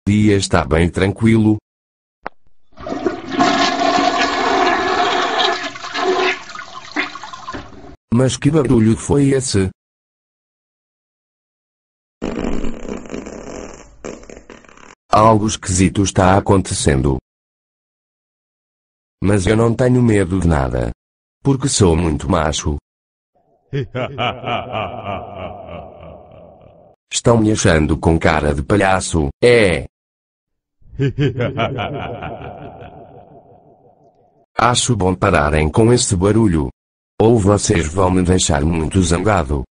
dia está bem tranquilo. Mas que barulho foi esse? Algo esquisito está acontecendo. Mas eu não tenho medo de nada. Porque sou muito macho. Estão me achando com cara de palhaço, é? Acho bom pararem com esse barulho. Ou vocês vão me deixar muito zangado.